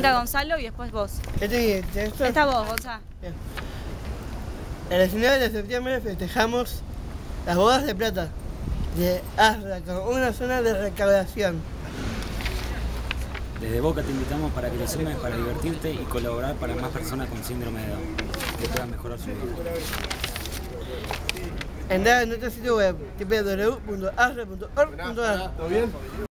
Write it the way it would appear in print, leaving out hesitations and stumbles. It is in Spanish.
Gonzalo y después vos. ¿Esto? Esta vos, Gonzalo. Bien. El 19 de septiembre festejamos las bodas de plata de Asra, con una zona de recaudación. Desde Boca te invitamos para que te sumes, para divertirte y colaborar para más personas con síndrome de Down, que puedan mejorar su vida. Entra en nuestro sitio web www.asra.org.ar.